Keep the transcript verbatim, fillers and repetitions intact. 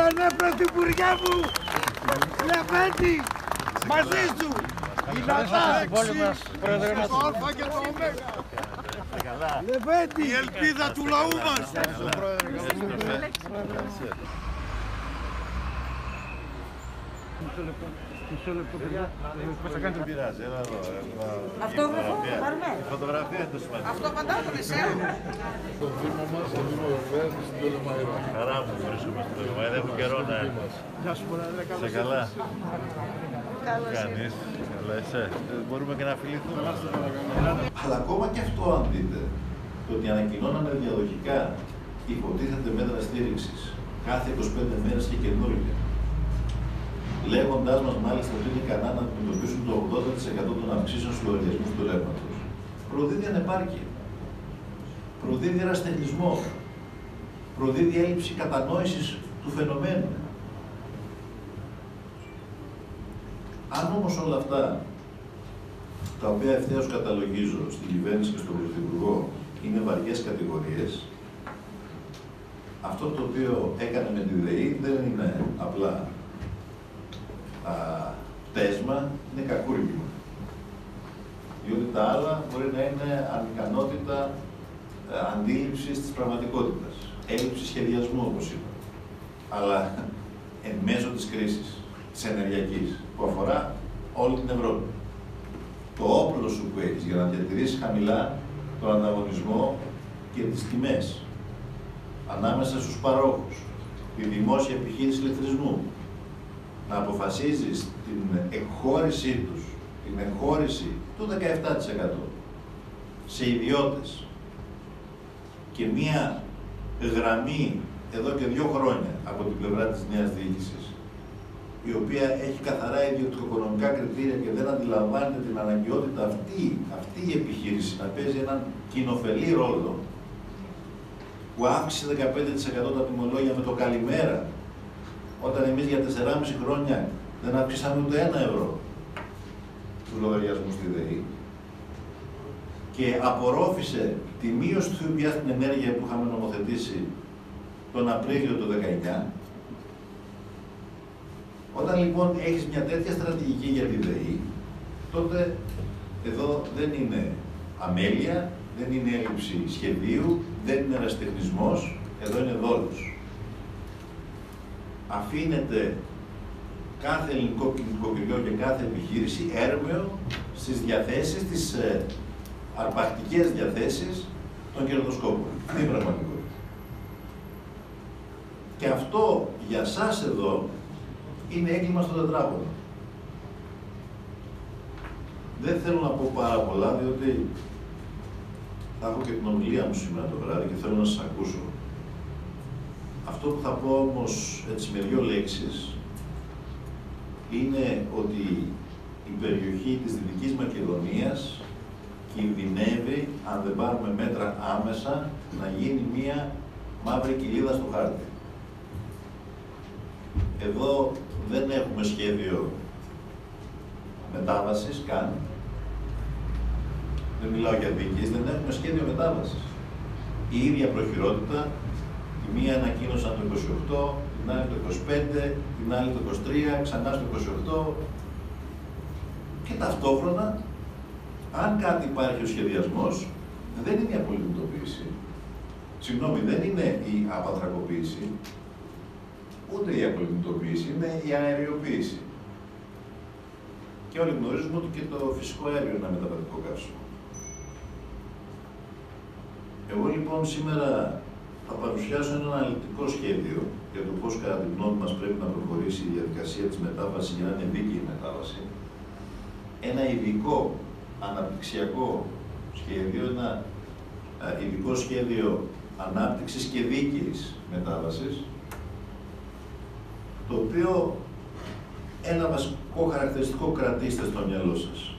Πάνε πρωθυπουργέ μου! Λεβέντη! Μαζί σου! Δυνατά! Το Α και το Ω! Λεβέντη! Η ελπίδα του λαού μας! Μισό λεπτό, παιδιά. Πώς θα κάνετε? Πειράζει, έλα εδώ. Αυτόγραφο, πάρουμε. Η φωτογραφία είναι το σημαντικό. Αυτό απαντάω το εσένα. Το Δήμο μας, το Δήμο Βερβέας, στην Πτολεμαϊρά. Χαρά μου βρίσκομαι στην Πτολεμαϊρά, έχω καιρό να έρθω. Γεια σου, Πρόεδρε, καλώς Σε καλά. Καλώς Κάνεις, καλά είσαι. Μπορούμε και να φιληθούμε. Αλλά ακόμα και αυτό, αν δείτε, το ότι ανακοινώναμε διαδοχικά υποτίθεται μέτρα στήριξης κάθε είκοσι πέντε μέρες και καινούργια, λέγοντάς μας μάλιστα ότι είναι ικανά να αντιμετωπίσουν το ογδόντα τοις εκατό των αυξήσεων στους λογαριασμούς του ρεύματος, προδίδει ανεπάρκεια, προδίδει ερασιτεχνισμό, προδίδει έλλειψη κατανόησης του φαινομένου. Αν όμως όλα αυτά, τα οποία ευθέως καταλογίζω στην κυβέρνηση και στον Πρωθυπουργό, είναι βαριές κατηγορίες, αυτό το οποίο έκανε με τη ΔΕΗ δεν είναι απλά α, πέσμα, είναι κακούργημα. Διότι τα άλλα μπορεί να είναι ανικανότητα ε, αντίληψης της πραγματικότητας, έλλειψη σχεδιασμού, όπως είπα. Αλλά εν μέσω της κρίσης, της ενεργειακής, που αφορά όλη την Ευρώπη. Το όπλο σου που έχεις για να διατηρήσεις χαμηλά τον ανταγωνισμό και τις τιμές ανάμεσα στους παρόχους, τη δημόσια επιχείρηση ηλεκτρισμού, να αποφασίζεις την εκχώρησή τους, την εκχώρηση του δεκαεπτά τοις εκατό σε ιδιώτες και μία γραμμή εδώ και δύο χρόνια από την πλευρά της νέας διοίκησης, η οποία έχει καθαρά ιδιωτικοοικονομικά κριτήρια και δεν αντιλαμβάνεται την αναγκαιότητα αυτή, αυτή η επιχείρηση να παίζει έναν κοινοφελή ρόλο, που αύξησε δεκαπέντε τοις εκατό τα τιμολόγια με το καλημέρα, όταν εμείς για τεσσεράμισι χρόνια δεν αύξησαμε ούτε ένα ευρώ τους λογαριασμούς στη ΔΕΗ, και απορρόφησε τη μείωση του ΦΠΑ στην ενέργεια που είχαμε νομοθετήσει τον Απρίλιο του δεκαεννιά. Όταν λοιπόν έχεις μια τέτοια στρατηγική για τη ΔΕΗ, τότε εδώ δεν είναι αμέλεια, δεν είναι έλλειψη σχεδίου, δεν είναι ερασιτεχνισμός, εδώ είναι δόλος. Αφήνεται κάθε ελληνικό νοικοκυριό και κάθε επιχείρηση έρμεο στις διαθέσεις, τις ε, αρπακτικές διαθέσεις των κερδοσκόπων. Τι είναι πραγματικότητα. Και αυτό για σας εδώ είναι έγκλημα στο τετράποδο. Δεν θέλω να πω πάρα πολλά, διότι θα έχω και την ομιλία μου σήμερα το βράδυ και θέλω να σας ακούσω. Αυτό που θα πω όμως έτσι με δύο λέξεις είναι ότι η περιοχή της Δυτικής Μακεδονίας κινδυνεύει, αν δεν πάρουμε μέτρα άμεσα, να γίνει μία μαύρη κοιλίδα στο χάρτη. Εδώ δεν έχουμε σχέδιο μετάβασης καν. Δεν μιλάω για δίκης, δεν έχουμε σχέδιο μετάβασης. Η ίδια προχειρότητα, τη μία ανακοίνωσαν το είκοσι οκτώ, την άλλη το είκοσι πέντε, την άλλη το είκοσι τρία, ξανά στο είκοσι οκτώ. Και ταυτόχρονα, αν κάτι υπάρχει ο σχεδιασμός, δεν είναι η απολυτοποίηση. Συγγνώμη, δεν είναι η απατρακοποίηση, ούτε η απολυτοποίηση, είναι η αεριοποίηση. Και όλοι γνωρίζουμε ότι και το φυσικό αέριο είναι ένα μεταβατικό καύσιμο. Εγώ λοιπόν σήμερα θα παρουσιάσω ένα αναλυτικό σχέδιο για το πώς κατά την γνώμη μας πρέπει να προχωρήσει η διαδικασία της μετάβασης για να είναι δίκαιη η μετάβαση. Ένα ειδικό αναπτυξιακό σχέδιο, ένα ειδικό σχέδιο ανάπτυξης και δίκαιης μετάβασης, το οποίο ένα βασικό χαρακτηριστικό κρατήστε στο μυαλό σας.